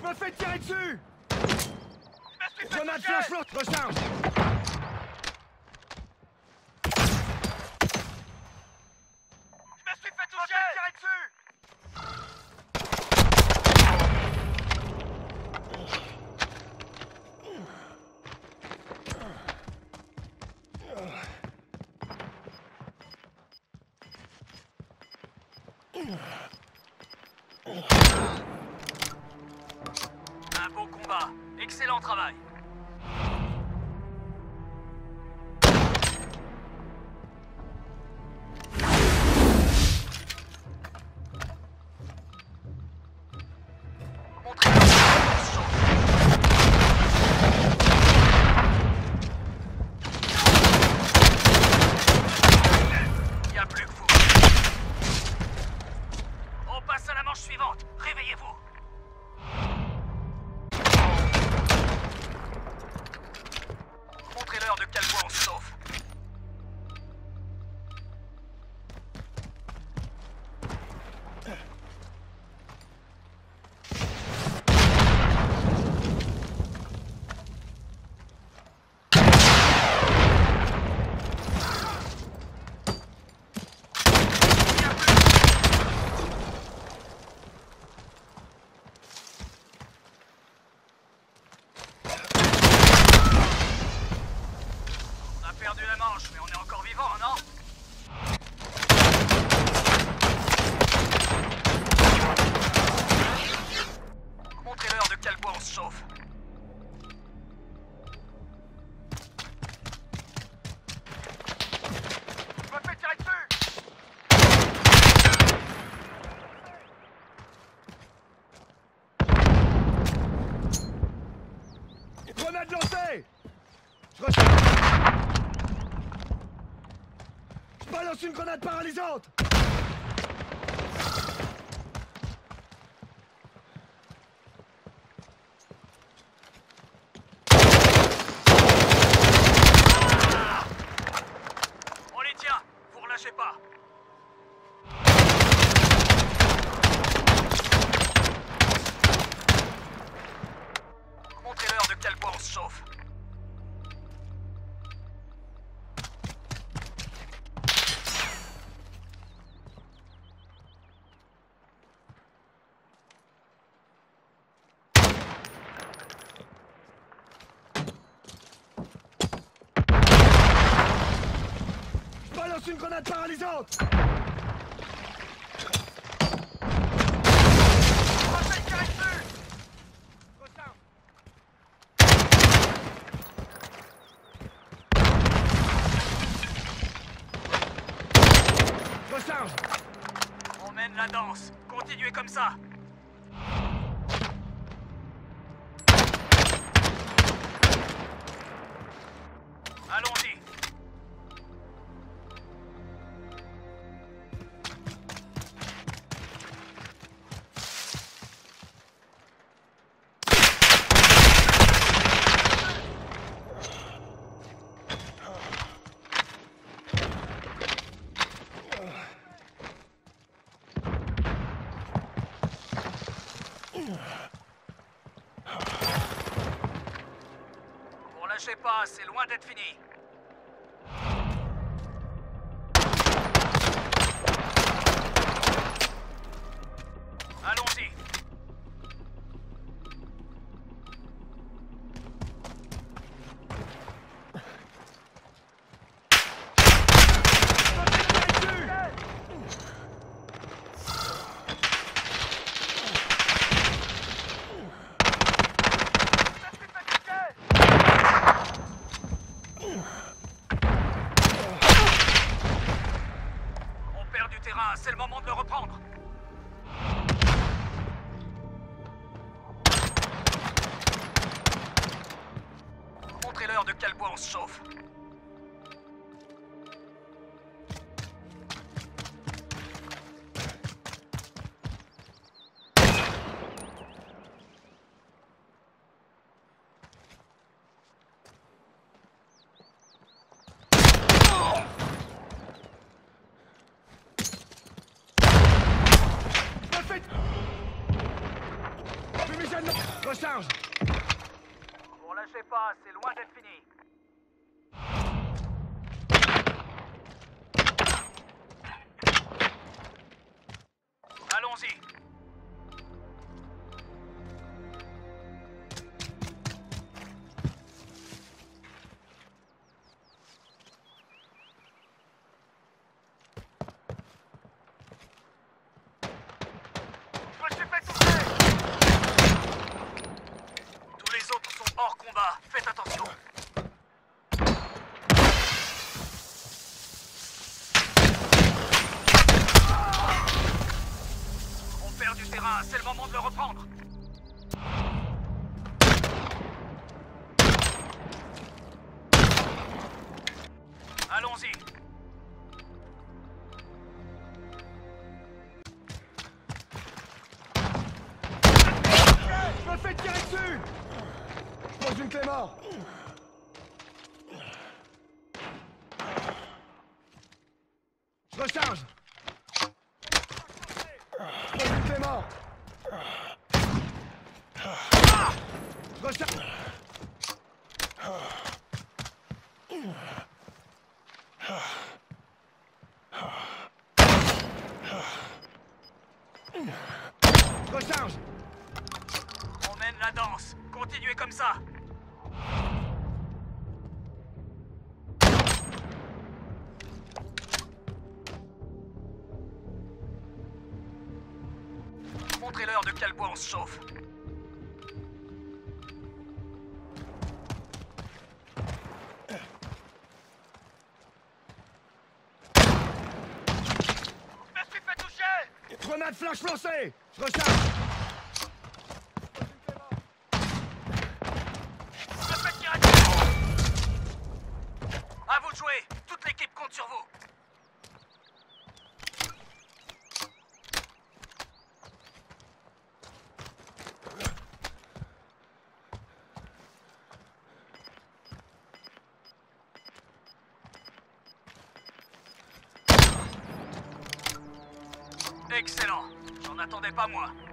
me fais tirer dessus! Grenade flash flotte, recharge! Je me suis fait toucher! Tirer dessus! Un beau combat. Excellent travail. Il n'y a plus que vous. On passe à la manche suivante. Réveillez-vous. Montrez-leur de quel bois on se sauve. On a perdu la manche, mais on est encore vivant, non? Montrez-leur de quel bois on se chauffe. Je me fais tirer dessus! Grenade lancée! Je recharge! Je balance une grenade paralysante! On les tient, vous relâchez pas. Montrez-leur de quel bois on se chauffe. Je balance une grenade paralysante! Je me fais tirer dessus! Recharge! Recharge! On mène la danse. Continuez comme ça. Allons-y. Vous relâchez pas, c'est loin d'être fini. Allons-y. On perd du terrain, c'est le moment de le reprendre. Montrez-leur de quel bois on se chauffe. Fumigène! Recharge. Vous relâchez pas, c'est loin d'être fini. Allons-y. Je me suis fait toucher. Tous les autres sont hors combat. Faites attention. On perd du terrain, c'est le moment de le reprendre. Allons-y. Je me fais tirer dessus. Je pose une clé mort. Je recharge. Je pose une clé mort. Je recharge. Je recharge. On mène la danse. Continuez comme ça. Montrez-leur de quel bois on se chauffe. Je me suis fait toucher. Grenade flash lancée. Je recharge. Je me fais tirer dessus. À vous de jouer. Toute l'équipe compte sur vous. Excellent. J'en attendais pas moi.